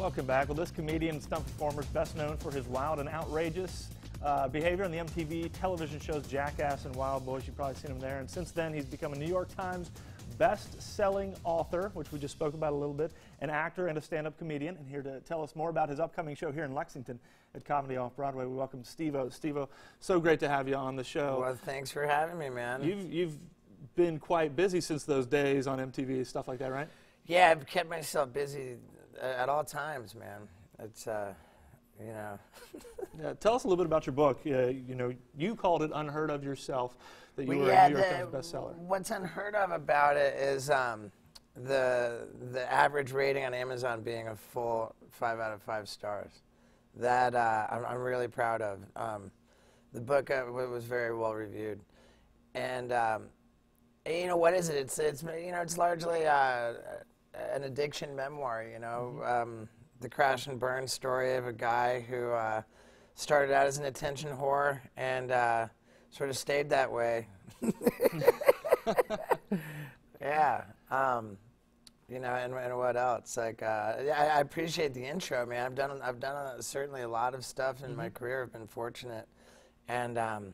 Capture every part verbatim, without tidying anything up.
Welcome back. Well, this comedian and stunt performer is best known for his wild and outrageous uh, behavior on the M T V television shows Jackass and Wild Boys. You've probably seen him there. And since then, he's become a New York Times best-selling author, which we just spoke about a little bit, an actor and a stand-up comedian. And here to tell us more about his upcoming show here in Lexington at Comedy Off-Broadway, we welcome Steve-O. Steve-O, so great to have you on the show. Well, thanks for having me, man. You've, you've been quite busy since those days on M T V, stuff like that, right? Yeah, I've kept myself busy at all times, man. It's, uh, you know. Yeah, tell us a little bit about your book. Uh, you know, you called it Unheard of yourself, that you well, were yeah, a New York the, Times bestseller. What's unheard of about it is um, the the average rating on Amazon being a full five out of five stars. That uh, I'm, I'm really proud of. Um, the book uh, was very well reviewed, and um, you know, what is it? It's it's you know it's largely uh, an addiction memoir. You know, mm-hmm. um, the crash and burn story of a guy who uh, started out as an attention whore and uh, sort of stayed that way. Yeah. Um, you know, and, and what else? Like, uh, I, I appreciate the intro, man. I've done I've done a, certainly a lot of stuff in mm-hmm. my career. I've been fortunate, and um,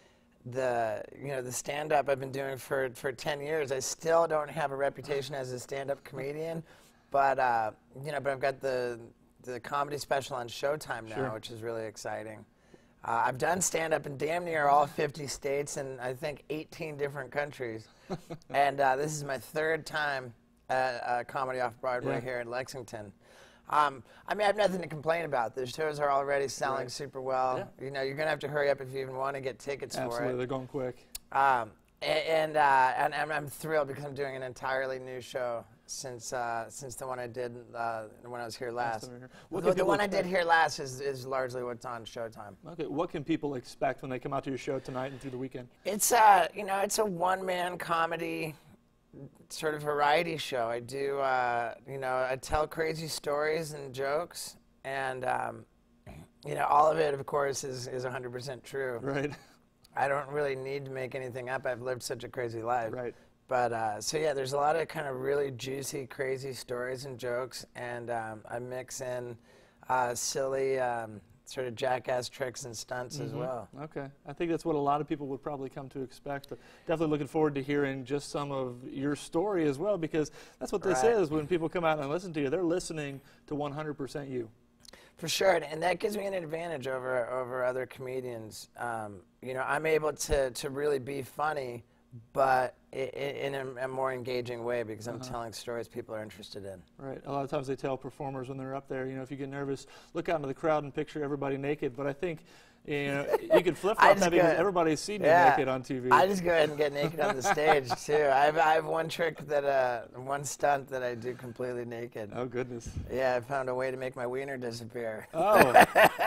the you know the stand-up I've been doing for for ten years. I still don't have a reputation as a stand-up comedian, but uh, you know, but I've got the the comedy special on Showtime now, sure. which is really exciting. Uh, I've done stand-up in damn near all fifty states and I think eighteen different countries, and uh, this is my third time at uh, Comedy Off-Broadway yeah. here in Lexington. Um, I mean, I have nothing to complain about. The shows are already selling right. super well. Yeah. You know, you're gonna have to hurry up if you even want to get tickets Absolutely, for it. Absolutely, they're going quick. Um, and, uh, and and I'm thrilled because I'm doing an entirely new show since uh, since the one I did uh, when I was here last. What the the one expect? I did here last is, is largely what's on Showtime. Okay, what can people expect when they come out to your show tonight and through the weekend? It's uh, you know, it's a one-man comedy sort of variety show. I do, uh, you know, I tell crazy stories and jokes, and um, you know, all of it, of course, is is one hundred percent true. Right. I don't really need to make anything up. I've lived such a crazy life. Right. But, uh, so yeah, there's a lot of kind of really juicy, crazy stories and jokes, and um, I mix in uh, silly um, sort of jackass tricks and stunts mm-hmm. as well. Okay. I think that's what a lot of people would probably come to expect, but definitely looking forward to hearing just some of your story as well, because that's what this right. is. When people come out and listen to you, they're listening to one hundred percent you. For sure, and that gives me an advantage over over other comedians. Um, you know, I'm able to, to really be funny, but in a, a more engaging way because I'm uh-huh. telling stories people are interested in. Right. A lot of times they tell performers when they're up there, you know, if you get nervous, look out into the crowd and picture everybody naked. But I think, you know, you could flip-flop that because everybody's seen yeah, you naked on T V. I just go ahead and get naked on the stage, too. I have, I have one trick that, uh, one stunt that I do completely naked. Oh, goodness. Yeah, I found a way to make my wiener disappear. Oh.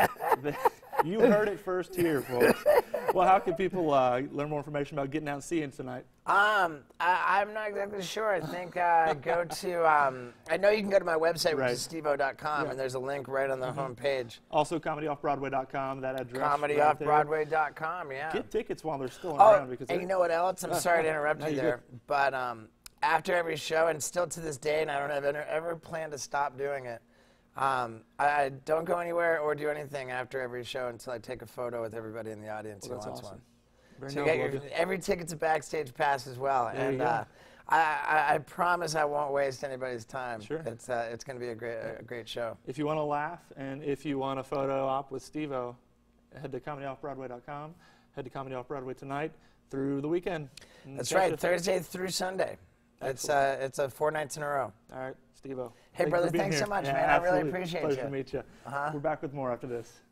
You heard it first here, folks. Well, how can people uh, learn more information about getting out and seeing tonight? Um, I, I'm not exactly sure. I think uh, go to, um, I know you can go to my website, which right. is steve o dot com, yeah. and there's a link right on the mm-hmm. home page. Also, comedy off broadway dot com, that address. comedy off broadway dot com, yeah. Get tickets while they're still oh, around. Because and you know what else? I'm sorry to interrupt no, you there, good. but um, after every show, and still to this day, and I don't have ever, ever planned to stop doing it, Um, I, I don't go anywhere or do anything after every show until I take a photo with everybody in the audience well, who wants awesome. one. Very so you get your, every ticket's a backstage pass as well, there and uh, I, I, I promise I won't waste anybody's time. Sure. It's uh, it's going to be a great a great show. If you want to laugh and if you want a photo op with Steve-O, head to comedy off broadway dot com. Head to Comedy Off-Broadway tonight through the weekend. That's right, Thursday through Sunday. It's uh, it's a four nights in a row. All right, Steve-O. Hey, Thank brother, thanks here. so much, yeah, man. absolutely. I really appreciate Pleasure you. to meet you. Uh-huh. We're back with more after this.